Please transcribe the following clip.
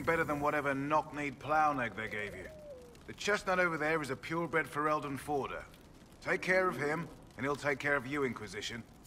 better than whatever knock-kneed plow-neg they gave you. The chestnut over there is a purebred Ferelden Forder. Take care of him, and he'll take care of you, Inquisition.